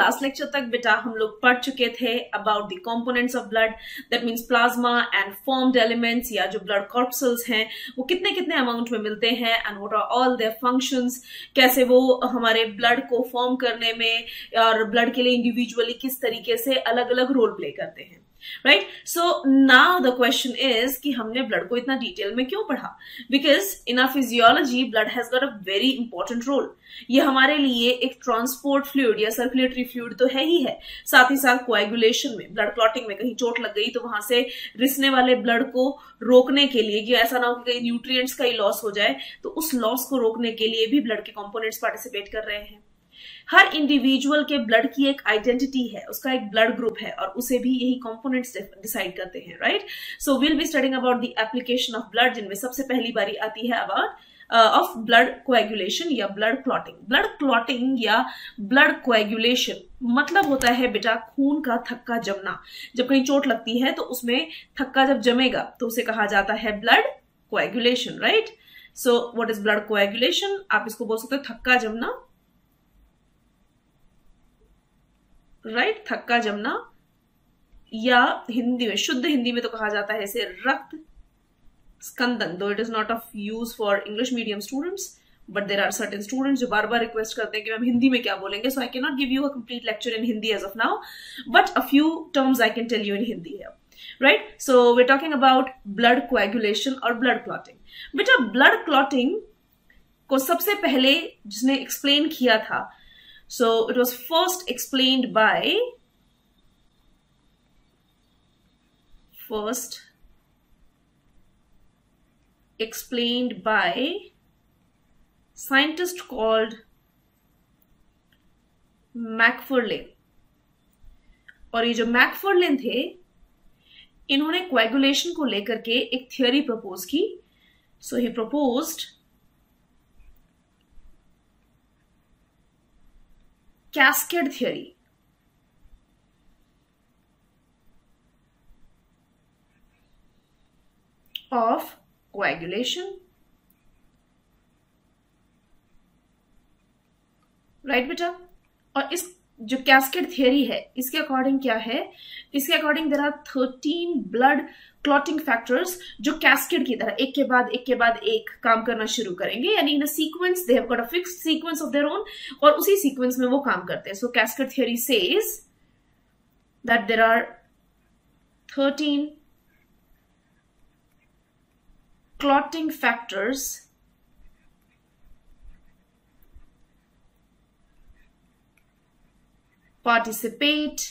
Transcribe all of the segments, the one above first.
Last lecture तक बेटा हम लोग पढ़ चुके थे about the components of blood, that means plasma and formed elements या जो ब्लड कॉर्पसल्स हैं वो कितने कितने अमाउंट में मिलते हैं and what are all their functions, कैसे वो हमारे ब्लड को फॉर्म करने में और ब्लड के लिए इंडिविजुअली किस तरीके से अलग अलग रोल प्ले करते हैं, right. So now the question is कि हमने ब्लड को इतना डिटेल में क्यों पढ़ा? Because in our physiology blood has got a very important role. ये हमारे लिए एक ट्रांसपोर्ट फ्लूइड या सर्कुलेटरी फ्लूइड तो है ही है, साथ ही साथ कोएगुलेशन में, ब्लड क्लॉटिंग में कहीं चोट लग गई तो वहां से रिसने वाले ब्लड को रोकने के लिए कि ऐसा ना हो कि कहीं न्यूट्रिएंट्स का ही लॉस हो जाए, तो उस लॉस को रोकने के लिए भी ब्लड के कंपोनेंट्स पार्टिसिपेट कर रहे हैं. हर इंडिविजुअल के ब्लड की एक आइडेंटिटी है, उसका एक ब्लड ग्रुप है और उसे भी यही कंपोनेंट्स डिसाइड करते हैं, right. So will be studying about the application of blood, जिनमें सबसे पहली बारी आती है अबाउट ऑफ ब्लड कोएगुलेशन या ब्लड क्लॉटिंग. ब्लड क्लॉटिंग या ब्लड कोएगुलेशन मतलब होता है बेटा खून का थक्का जमना. जब कहीं चोट लगती है तो उसमें थक्का जब जमेगा तो उसे कहा जाता है blood coagulation, right. So what is blood coagulation? आप इसको बोल सकते हो थक्का जमना, राइट, थक्का जमना, या हिंदी में, शुद्ध हिंदी में तो कहा जाता है इसे रक्त स्कंदन. Though it is not of use for English medium students, but there are certain students जो बार बार रिक्वेस्ट करते हैं कि मैम हिंदी में क्या बोलेंगे. So I can not give you a complete lecture in Hindi as of now, but a few terms I can tell you in Hindi है, right. So we are talking about blood coagulation और blood clotting. बेटा blood clotting को सबसे पहले जिसने explain किया था, so it was first explained by scientist called McFarlane. और ये जो मैकफर्लेन थे इन्होंने कोएगुलेशन को लेकर के एक थियोरी प्रपोज की. So he proposed cascade theory. Of coagulation, right बेटा. और इस जो कैस्केड थियरी है इसके अकॉर्डिंग क्या है? इसके according there are 13 blood clotting factors जो कैस्केड की तरह एक के बाद एक काम करना शुरू करेंगे, यानी in a sequence they have got a fixed sequence of their own और उसी सीक्वेंस में वो काम करते हैं. So cascade theory says that there are 13 clotting factors participate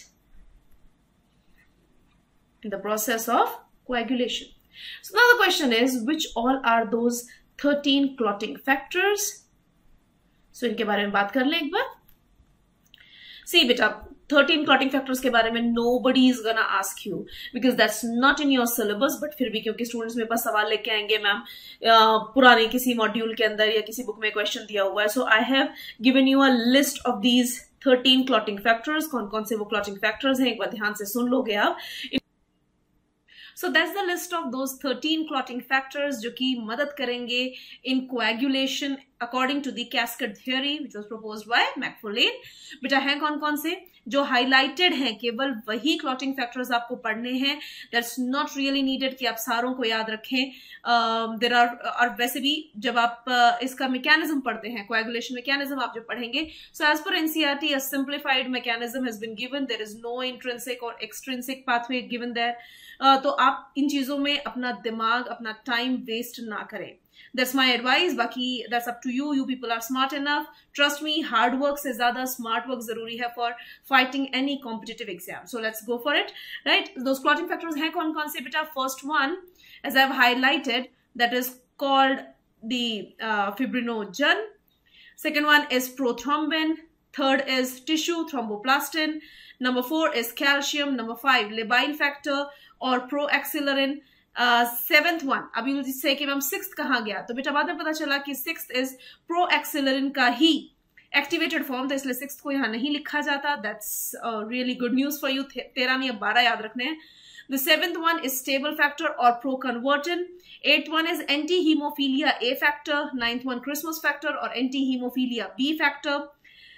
in the process of coagulation. So now the question is, which all are those 13 clotting factors? So इनके बारे में बात कर लें एक बार. See बेटा 13 clotting factors के बारे में nobody is gonna ask you because that's not in your syllabus, but फिर भी क्योंकि स्टूडेंट्स मेरे पास सवाल लेके आएंगे मैम पुराने किसी मॉड्यूल के अंदर या किसी बुक में क्वेश्चन दिया हुआ है, so I have given you a list of these 13 clotting factors. कौन कौन से वो clotting factors हैं एक बार ध्यान से सुन लोगे आप. So that's the list of those 13 clotting factors जो कि मदद करेंगे in coagulation according to the cascade theory which was proposed by McFarlane. बेटा हैं कौन कौन से जो हाईलाइटेड हैं, केवल वही क्लॉटिंग फैक्टर्स आपको पढ़ने हैं. दैट्स नॉट रियली नीडेड कि आप सारों को याद रखें. देयर आर, और वैसे भी जब आप इसका मैकेनिज्म पढ़ते हैं, कोएगुलेशन मैकेनिज्म आप जब पढ़ेंगे, so as per NCERT a simplified mechanism has been given. There is no intrinsic और एक्सट्रिंसिक पाथवे गिवन देयर. तो आप इन चीजों में अपना दिमाग, अपना टाइम वेस्ट ना करें. That's my advice. बाकी that's up to you. You people are smart enough. Trust me, hard work से ज्यादा smart work जरूरी है for fighting any competitive exam. So let's go for it, right? Those clotting factors हैं कौन कौन से बेटा? First one, as I've highlighted, that is called the fibrinogen. Second one is prothrombin. Third is tissue thromboplastin. Number 4 is calcium. Number 5 labile factor or proaxillerin. Seventh one, अब you say कि ma'am sixth कहाँ गया, तो बेटा बाद में पता चला कि सिक्स्थ इज प्रोएक्सिलरिन का ही एक्टिवेटेड फॉर्म, तो इसलिए सिक्स्थ को यहाँ नहीं लिखा जाता. That's really good news for you. 13 नहीं अब 12 याद रखने हैं. The seventh one is stable factor और proconvertin. Eighth one is anti haemophilia A factor. Ninth one Christmas factor और anti haemophilia B factor.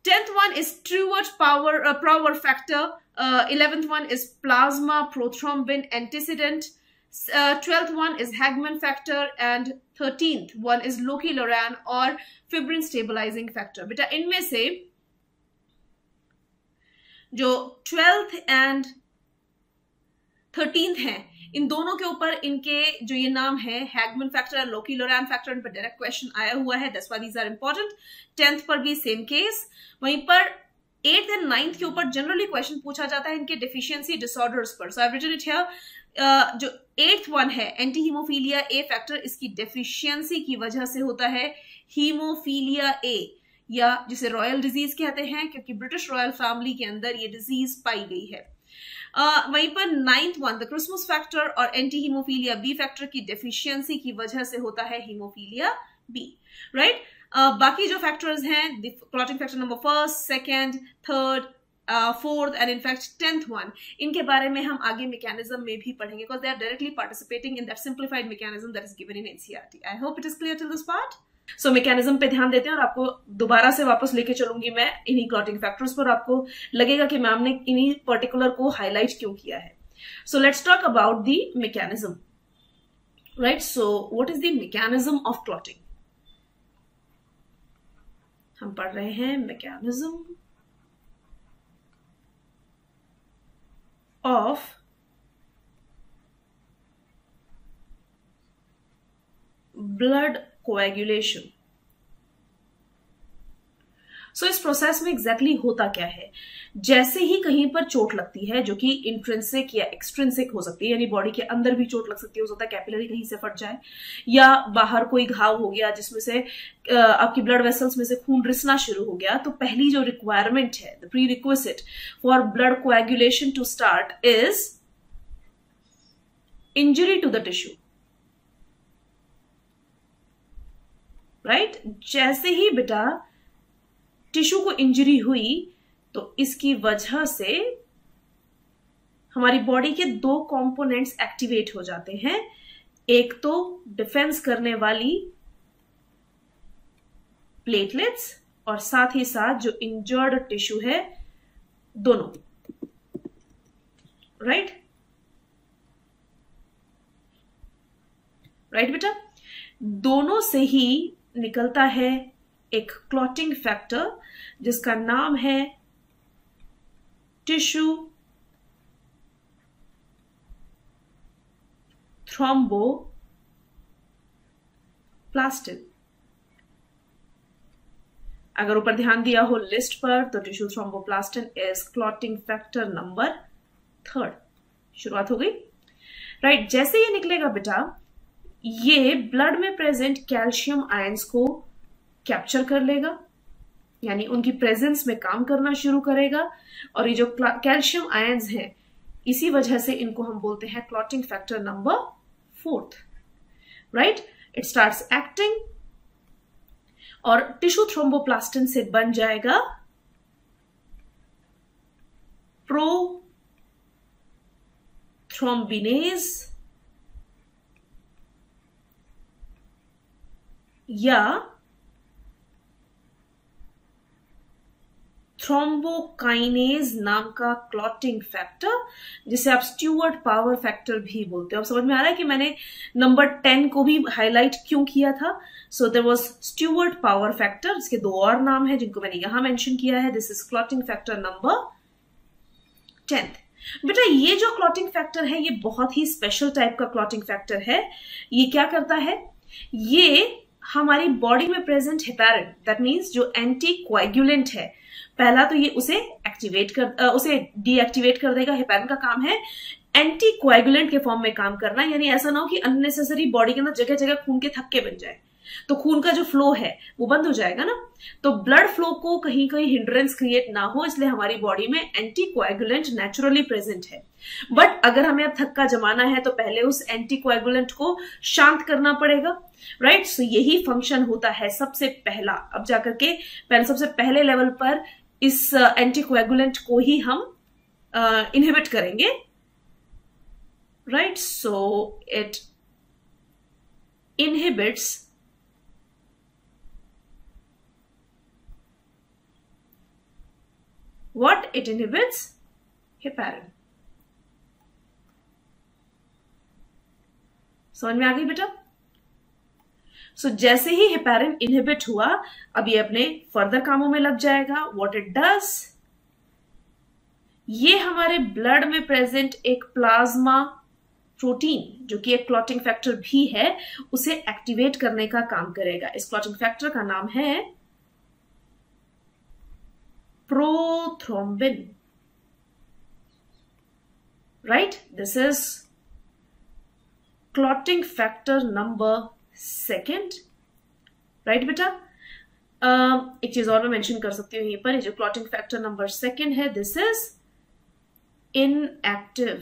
10th one is Stewart power factor. 11th one is plasma prothrombin antecedent. 12th one is Hagman factor and 13th one is Loki-Loran और fibrin stabilizing factor. बेटा इनमें से जो 12th and 13th हैं, इन दोनों के ऊपर इनके जो ये नाम है हैगमन फैक्टर और लोकी-लोरान फैक्टर, इन पर डायरेक्ट क्वेश्चन आया हुआ है. That's why these are important. 10th पर भी सेम केस. वहीं पर 8th एंड 9th के ऊपर जनरली क्वेश्चन पूछा जाता है इनके डिफिशियंसी डिसऑर्डर्स पर. So I have written it here. जो 8th वन है एंटी हीमोफीलिया ए फैक्टर, इसकी डेफिशिएंसी की वजह से होता है हीमोफीलिया ए, या जिसे रॉयल डिजीज कहते हैं, क्योंकि ब्रिटिश रॉयल फैमिली के अंदर ये डिजीज पाई गई है. वहीं पर 9th one the Christmas factor और एंटी हीमोफीलिया बी फैक्टर की डेफिशिएंसी की वजह से होता है हीमोफीलिया बी. राइट. बाकी जो फैक्टर्स हैं, clotting factor number 1st, 2nd, 3rd, 4th and in fact 10th one, इनके बारे में हम आगे मैकेनिज्म में भी पढ़ेंगे, because they are directly participating in that simplified mechanism that is given in NCERT. I hope it is clear till this part. So mechanism पे ध्यान देते हैं और आपको दोबारा से वापस लेके चलूंगी मैं इन्हीं क्लॉटिंग फैक्टर्स पर. आपको लगेगा कि मैम ने इन्हीं पर्टिकुलर को हाईलाइट क्यों किया है. So let's talk about the mechanism. Right. So what is the mechanism of clotting. हम पढ़ रहे हैं mechanism of blood coagulation. So इस प्रोसेस में एग्जैक्टली होता क्या है. जैसे ही कहीं पर चोट लगती है, जो कि इंट्रिंसिक या एक्सट्रिंसिक हो सकती है, यानी बॉडी के अंदर भी चोट लग सकती है, हो सकता है कैपिलरी कहीं से फट जाए, या बाहर कोई घाव हो गया जिसमें से आपकी ब्लड वेसल्स में से खून रिसना शुरू हो गया, तो पहली जो रिक्वायरमेंट है, the prerequisite for blood coagulation to start is injury to the tissue. Right. जैसे ही बेटा टिश्यू को इंजरी हुई, तो इसकी वजह से हमारी बॉडी के दो कंपोनेंट्स एक्टिवेट हो जाते हैं. एक तो डिफेंस करने वाली प्लेटलेट्स और साथ ही साथ जो इंजर्ड टिश्यू है, दोनों. राइट. राइट बेटा. दोनों से ही निकलता है एक क्लॉटिंग फैक्टर जिसका नाम है टिश्यू थ्रोम्बोप्लास्टिन. अगर ऊपर ध्यान दिया हो लिस्ट पर, तो tissue thromboplastin is clotting factor number 3rd. शुरुआत हो गई. राइट. जैसे ये निकलेगा बेटा, ये ब्लड में प्रेजेंट कैल्शियम आयंस को कैप्चर कर लेगा, यानी उनकी प्रेजेंस में काम करना शुरू करेगा, और ये जो कैल्शियम आयंस हैं, इसी वजह से इनको हम बोलते हैं clotting factor number 4th. Right. It starts acting और टिश्यू थ्रोम्बोप्लास्टिन से बन जाएगा प्रोथ्रोम्बिनेज या थ्रोम्बोकाइनेज नाम का क्लॉटिंग फैक्टर, जिसे आप स्ट्यूअर्ट पावर फैक्टर भी बोलते हो. अब समझ में आ रहा है कि मैंने नंबर 10 को भी हाईलाइट क्यों किया था. So there was Stuart Prower factor. इसके दो और नाम हैं जिनको मैंने यहां मेंशन किया है. This is clotting factor number 10th. बेटा ये जो क्लॉटिंग फैक्टर है, ये बहुत ही स्पेशल टाइप का क्लॉटिंग फैक्टर है. ये क्या करता है, ये हमारी बॉडी में प्रेजेंट हेपेरिन, दैट मीन्स जो एंटी कोएगुलेंट है, पहला तो ये उसे डीएक्टिवेट कर देगा. हेपेरिन का काम है एंटी कोएगुलेंट के फॉर्म में काम करना, यानी ऐसा ना हो कि अननेसेसरी बॉडी के अंदर जगह जगह खून के थक्के बन जाए, तो खून का जो फ्लो है वो बंद हो जाएगा ना. तो ब्लड फ्लो को कहीं कहीं हिंड्रेंस क्रिएट ना हो, इसलिए हमारी बॉडी में एंटी कोएगुलेंट नेचुरली प्रेजेंट है. बट अगर हमें अब थक्का जमाना है, तो पहले उस एंटी कोएगुलेंट को शांत करना पड़ेगा. राइट. सो यही फंक्शन होता है सबसे पहला. अब जाकर के सबसे पहले लेवल पर इस एंटी कोएगुलेंट को ही हम इनहिबिट करेंगे. Right. So it inhibits What? It inhibits heparin. समझ में आ गई बेटा? सो जैसे ही हेपारिन इनहिबिट हुआ, अब ये अपने फर्दर कामों में लग जाएगा. व्हाट इट डज, ये हमारे ब्लड में प्रेजेंट एक प्लाज्मा प्रोटीन जो कि एक क्लॉटिंग फैक्टर भी है, उसे एक्टिवेट करने का काम करेगा. इस क्लॉटिंग फैक्टर का नाम है prothrombin. Right, this is clotting factor number 2. Right बेटा? एक चीज और मैं मेंशन कर सकती हूं यहीं पर, जो क्लॉटिंग फैक्टर नंबर 2 है, this is inactive.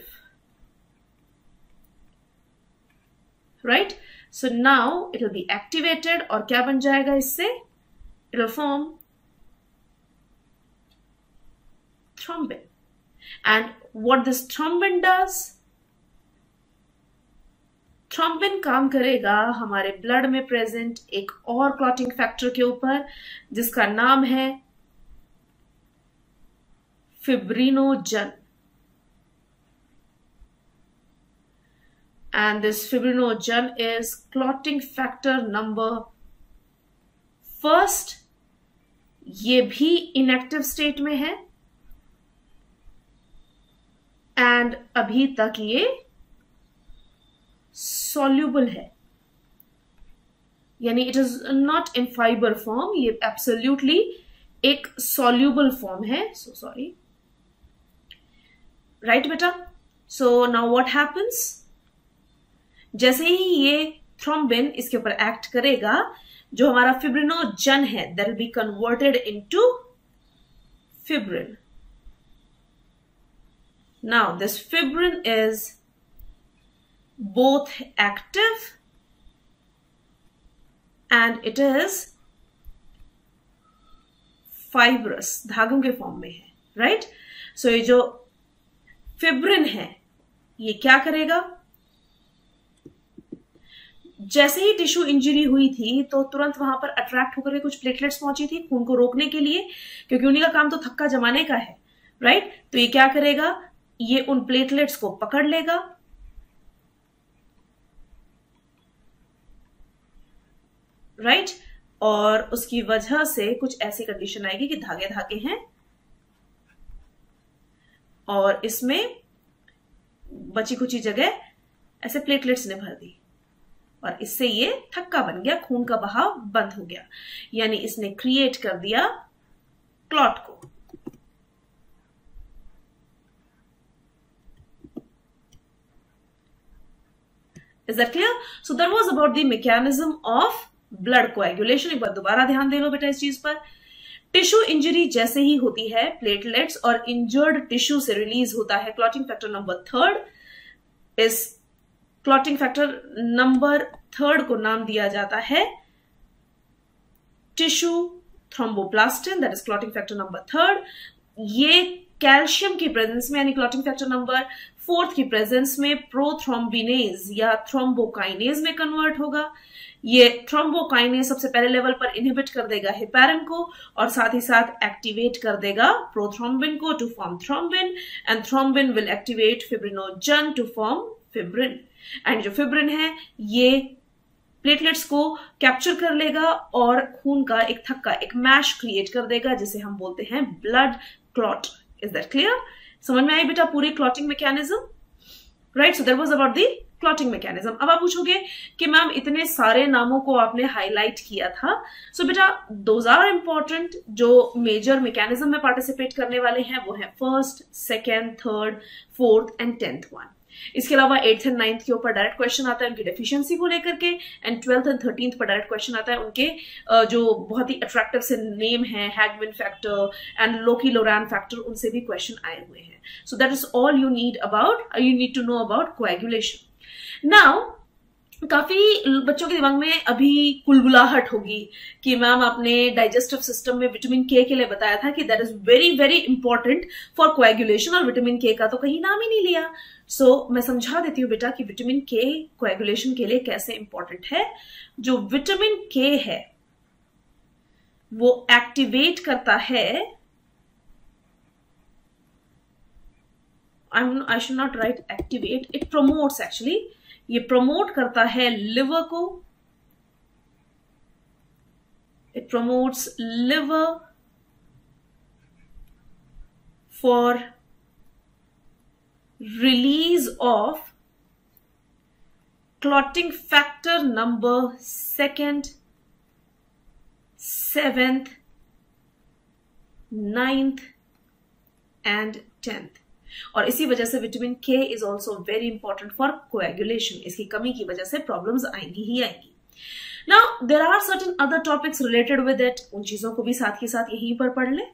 Right? So now it will be activated और क्या बन जाएगा इससे? It will form thrombin. And what this thrombin does? Thrombin काम करेगा हमारे ब्लड में प्रेजेंट एक और क्लॉटिंग फैक्टर के ऊपर, जिसका नाम है fibrinogen. And this fibrinogen is clotting factor number 1. ये भी inactive state में है and अभी तक ये soluble है, यानी it is not in fiber form, ये absolutely एक soluble form है. So sorry. Right बेटा? So now what happens? जैसे ही ये थ्रोम्बिन इसके ऊपर एक्ट करेगा, जो हमारा फिब्रिनोजन है that will be converted into fibrin. Now this fibrin is both active and it is fibrous, धागों के फॉर्म में है. राइट? सो ये जो फिब्रिन है ये क्या करेगा? जैसे ही टिश्यू इंजरी हुई थी तो तुरंत वहां पर अट्रैक्ट होकर के कुछ प्लेटलेट्स पहुंची थी खून को रोकने के लिए, क्योंकि उन्हीं का काम तो थक्का जमाने का है. राइट? तो ये क्या करेगा? ये उन प्लेटलेट्स को पकड़ लेगा. राइट? और उसकी वजह से कुछ ऐसी कंडीशन आएगी कि धागे धागे हैं और इसमें बची कुची जगह ऐसे प्लेटलेट्स ने भर दी और इससे ये थक्का बन गया, खून का बहाव बंद हो गया, यानी इसने क्रिएट कर दिया क्लॉट को. Is that clear? So that was about the mechanism of blood coagulation. एक बार दोबारा ध्यान दे लो बेटा इस चीज पर. टिश्यू इंजरी जैसे ही होती है, प्लेटलेट्स और इंजर्ड टिश्यू से रिलीज होता है क्लॉटिंग फैक्टर नंबर 3. इस क्लॉटिंग फैक्टर नंबर 3 को नाम दिया जाता है tissue thromboplastin, that is clotting factor number 3. ये कैल्शियम की प्रेजेंस में यानी क्लॉटिंग फैक्टर नंबर 4 की प्रेजेंस में प्रोथ्रोम्बिनेज या थ्रोम्बोकाइनेज में कन्वर्ट होगा. ये थ्रोम्बोकाइनेज सबसे पहले लेवल पर इनहिबिट कर देगा हेपारिन को और साथ ही साथ एक्टिवेट कर देगा प्रोथ्रोम्बिन को to form thrombin, and thrombin will activate fibrinogen to form fibrin. And जो फिब्रिन है ये प्लेटलेट्स को कैप्चर कर लेगा और खून का एक थक्का, एक मैश क्रिएट कर देगा, जिसे हम बोलते हैं blood clot. Is that clear? समझ में आई बेटा पूरी clotting mechanism? Right? So that was about the clotting mechanism. अब आप पूछोगे कि मैम इतने सारे नामों को आपने हाईलाइट किया था, सो बेटा दोज आर इंपॉर्टेंट. जो मेजर मैकेनिज्म में पार्टिसिपेट करने वाले हैं वो है 1st, 2nd, 3rd, 4th and 10th one. इसके अलावा 8th एंड 9th के ऊपर डायरेक्ट क्वेश्चन आता है उनकी डेफिशिएंसी को लेकर के, एंड 12th एंड 13th पर डायरेक्ट क्वेश्चन आता है उनके जो बहुत ही अट्रैक्टिव से नेम है, Hageman factor and Laki Lorand factor, उनसे भी क्वेश्चन आए हुए हैं. So that is all you need to know about coagulation. Now काफी बच्चों के दिमाग में अभी कुलबुलाहट होगी कि मैम आपने डाइजेस्टिव सिस्टम में विटामिन के लिए बताया था कि that is very very important for coagulation, और विटामिन के का तो कहीं नाम ही नहीं लिया. सो मैं समझा देती हूँ बेटा कि विटामिन के कोएगुलेशन के लिए कैसे इंपॉर्टेंट है. जो विटामिन के है वो एक्टिवेट करता है I should not write activate, it promotes actually, ये प्रमोट करता है लिवर को, it promotes liver for release of clotting factor number 2nd, 7th, 9th and 10th. और इसी वजह से vitamin K is also very important for coagulation. इसकी कमी की वजह से प्रॉब्लम्स आएंगी ही आएंगी। Now there are certain other topics related with it, उन चीजों को भी साथ के साथ यहीं पर पढ़ लें।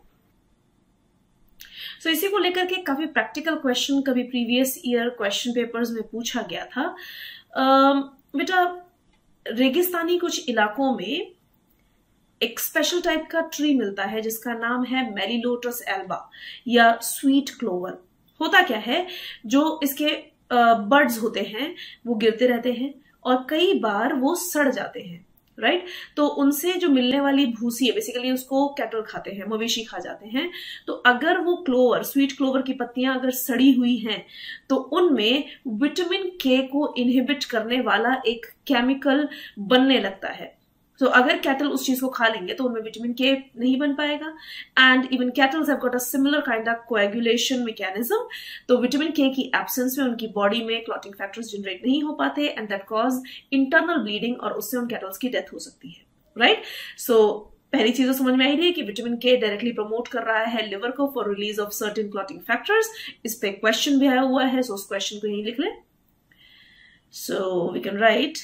सो इसी को लेकर के काफी प्रैक्टिकल क्वेश्चन कभी प्रीवियस ईयर क्वेश्चन पेपर्स में पूछा गया था। बेटा रेगिस्तानी कुछ इलाकों में एक स्पेशल टाइप का ट्री मिलता है जिसका नाम है मेलिलोटस एल्बा या स्वीट क्लोवर। होता क्या है, जो इसके बर्ड्स होते हैं वो गिरते रहते हैं और कई बार वो सड़ जाते हैं, राइट। तो उनसे जो मिलने वाली भूसी है, बेसिकली उसको कैटल खाते हैं, मवेशी खा जाते हैं। तो अगर वो क्लोवर, स्वीट क्लोवर की पत्तियां अगर सड़ी हुई हैं तो उनमें विटामिन के को इनहिबिट करने वाला एक केमिकल बनने लगता है। तो अगर कैटल उस चीज को खा लेंगे तो उनमें विटामिन के नहीं बन पाएगा। And even cattles have got a similar kind of coagulation mechanism. तो विटामिन के की एब्सेंस में उनकी बॉडी में क्लॉटिंग फैक्टर्स जनरेट नहीं हो पाते and that cause internal bleeding और उससे उन कैटल्स की डेथ हो सकती है, राइट। सो पहली चीज तो समझ में आई रही है कि विटामिन के डायरेक्टली प्रमोट कर रहा है लिवर को for release of certain clotting factors. इस पे क्वेश्चन भी आया हुआ है, सो उस क्वेश्चन को यहीं लिख लें। So we can write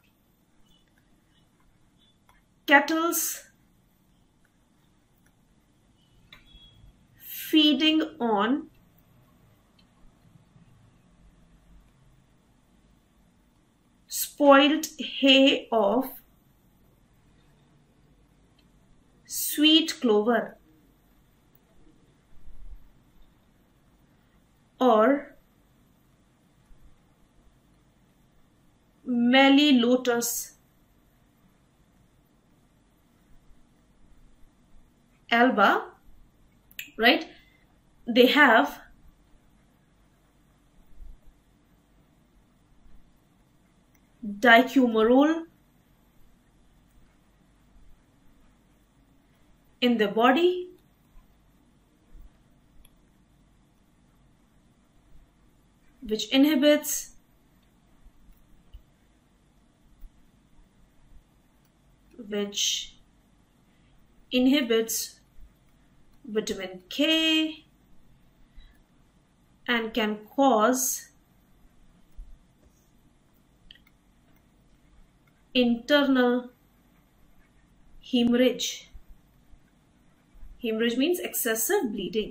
cattle's feeding on spoiled hay of sweet clover or Melilotus alba, right, they have dicumarole in the body which inhibits vitamin K and can cause internal hemorrhage. Hemorrhage means excessive bleeding.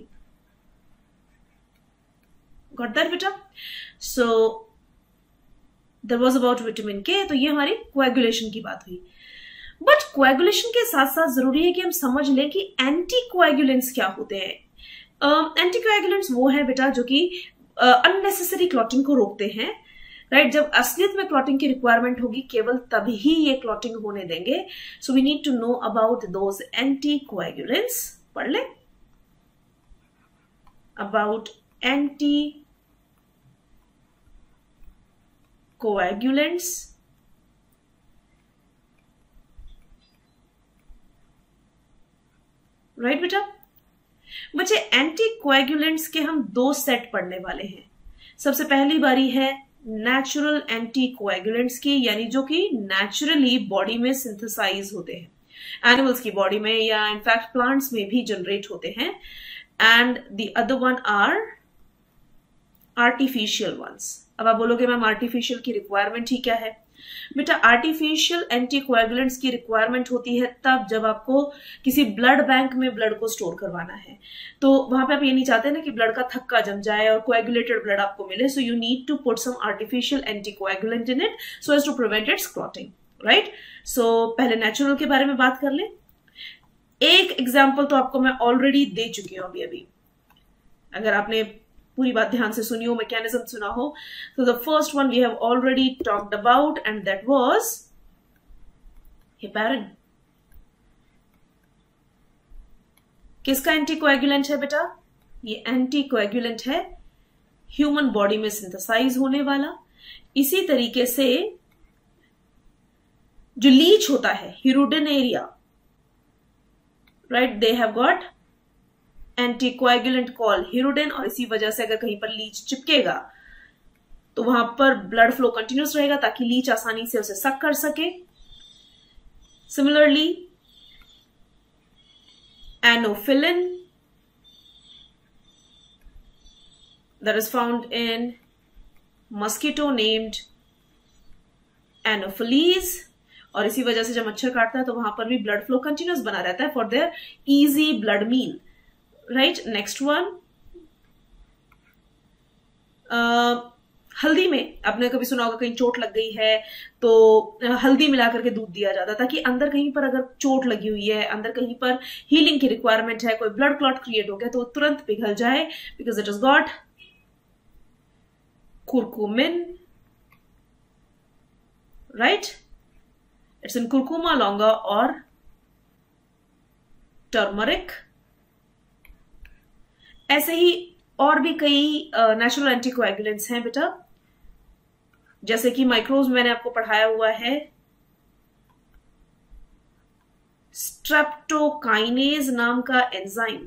Got that beta? So that was about vitamin K. तो ये हमारी coagulation की बात हुई। But coagulation के साथ साथ जरूरी है कि हम समझ लें कि एंटीकोएगुलेंट्स क्या होते हैं। एंटीकोएगुलेंट्स वो है बेटा जो कि अननेसेसरी क्लॉटिंग को रोकते हैं, राइट। जब असलियत में क्लॉटिंग की रिक्वायरमेंट होगी केवल तभी ही ये क्लॉटिंग होने देंगे। So we need to know about those anticoagulants. पढ़ ले अबाउट एंटीकोएगुलेंट्स। राइट बेटा, बच्चे एंटीकोएगुलेंट्स के हम दो सेट पढ़ने वाले हैं। सबसे पहली बारी है नेचुरल एंटीकोएगुलेंट्स की, यानी जो कि नेचुरली बॉडी में सिंथेसाइज होते हैं, एनिमल्स की बॉडी में या इनफैक्ट प्लांट्स में भी जनरेट होते हैं। And the other one are artificial ones. अब आप बोलोगे मैम आर्टिफिशियल की रिक्वायरमेंट ही क्या है? बेटा आर्टिफिशियल एंटीकोएगुलेंट्स की रिक्वायरमेंट होती है तब जब आपको किसी ब्लड बैंक में ब्लड को स्टोर करवाना है। तो वहां पे आप ये नहीं चाहते ना कि ब्लड का थक्का जम जाए और कोएगुलेटेड ब्लड आपको मिले। So you need to put some artificial anticoagulant in it so as to prevent its clotting, right. So पहले नेचुरल के बारे में बात कर ले। एक एग्जाम्पल तो आपको मैं ऑलरेडी दे चुकी हूं अभी अगर आपने पूरी बात ध्यान से सुनी हो, मैकेनिज्म सुना हो। तो the first one we have already talked about and that was heparin. किसका एंटीकोएगुलेंट है बेटा? ये एंटीकोएगुलेंट है ह्यूमन बॉडी में सिंथेसाइज होने वाला। इसी तरीके से जो लीच होता है Hirudinaria, right, they have got anticoagulant call hirudin, और इसी वजह से अगर कहीं पर लीच चिपकेगा तो वहां पर ब्लड फ्लो कंटिन्यूस रहेगा ताकि लीच आसानी से उसे सक कर सके। Similarly anophelin that is found in mosquito named Anopheles, और इसी वजह से जब मच्छर काटता है तो वहां पर भी ब्लड फ्लो कंटिन्यूस बना रहता है for their easy blood meal, right. Next one, हल्दी में आपने कभी सुना होगा कहीं चोट लग गई है तो हल्दी मिलाकर के दूध दिया जाता है ताकि अंदर कहीं पर अगर चोट लगी हुई है, अंदर कहीं पर हीलिंग की रिक्वायरमेंट है, कोई ब्लड क्लॉट क्रिएट हो गया तो तुरंत पिघल जाए, because it is got curcumin, right? It's in curcuma longa or turmeric. ऐसे ही और भी कई नेचुरल एंटीकोएगुलेंट्स हैं बेटा, जैसे कि माइक्रोज मैंने आपको पढ़ाया हुआ है, स्ट्रेप्टोकाइनेज नाम का एंजाइम,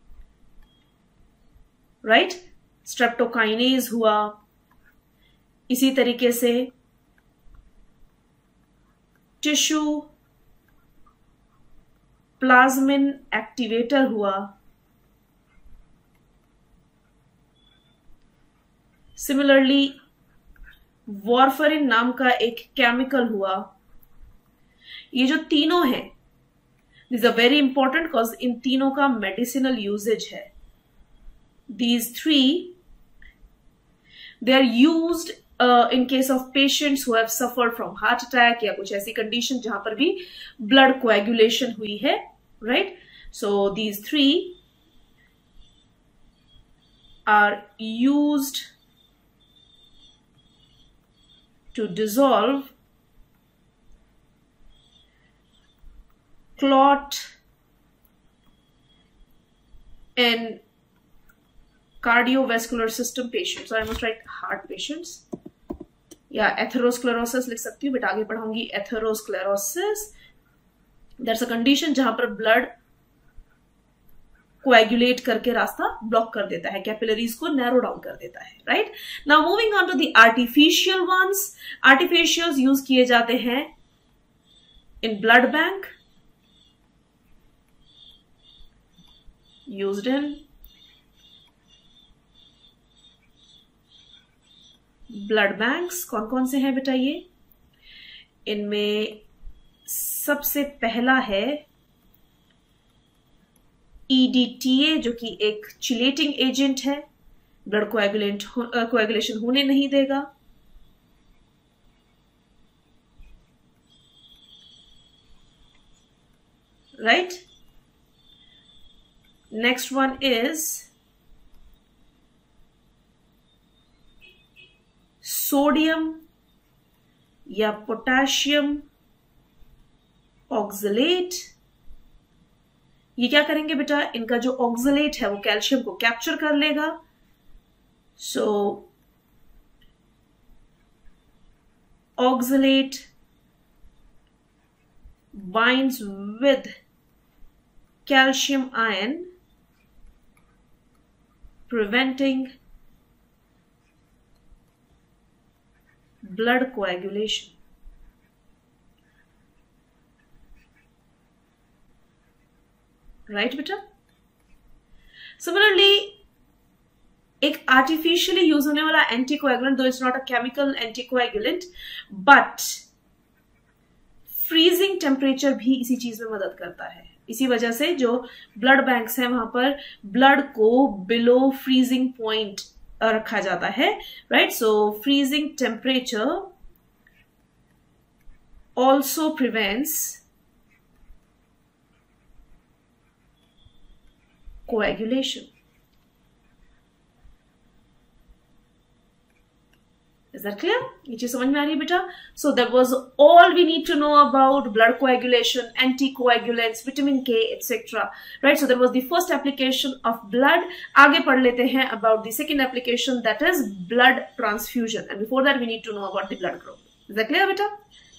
राइट, स्ट्रेप्टोकाइनेज हुआ। इसी तरीके से टिश्यू प्लाज्मिन एक्टिवेटर हुआ। सिमिलरली वॉरफरिन नाम का एक केमिकल हुआ। ये जो तीनों हैं this are very important because इन तीनों का मेडिसिनल यूजेज है। These three they are used in case of patients who have suffered from heart attack या कुछ ऐसी condition जहां पर भी blood coagulation हुई है, right? So these three are used to dissolve clot in cardiovascular system patients, so I must write heart patients, या atherosclerosis लिख सकती हूँ, बट आगे पढ़ाऊंगी एथेरोस्क्लेरोसिस। दैट्स अ कंडीशन जहां पर ब्लड कोएगुलेट करके रास्ता ब्लॉक कर देता है, कैपिलरीज को नैरो डाउन कर देता है, right. Now moving on to the artificial ones. Artificials use किए जाते हैं in blood bank, used in blood banks. कौन कौन से हैं बेटा ये? इनमें सबसे पहला है EDTA जो कि एक चिलेटिंग एजेंट है, ब्लड कोएगुलेशन होने नहीं देगा। Right, next one is sodium या पोटेशियम ऑक्सलेट। ये क्या करेंगे बेटा, इनका जो ऑक्सलेट है वो कैल्शियम को कैप्चर कर लेगा। So oxalate binds with calcium ion, preventing blood coagulation. Right बेटा? Similarly, एक artificially यूज होने वाला anticoagulant, though it's not a chemical anticoagulant, but freezing temperature भी इसी चीज में मदद करता है। इसी वजह से जो ब्लड बैंक्स हैं वहां पर ब्लड को बिलो फ्रीजिंग पॉइंट रखा जाता है, right. So freezing temperature also prevents coagulation. Is that clear? ये चीज समझ में आ रही है बेटा? So that was all we need to know about blood coagulation, anticoagulants, vitamin K, etc. Right? So that was the first application of blood. आगे पढ़ लेते हैं about the second application, that is blood transfusion. And before that we need to know about the blood group. Is that clear बेटा?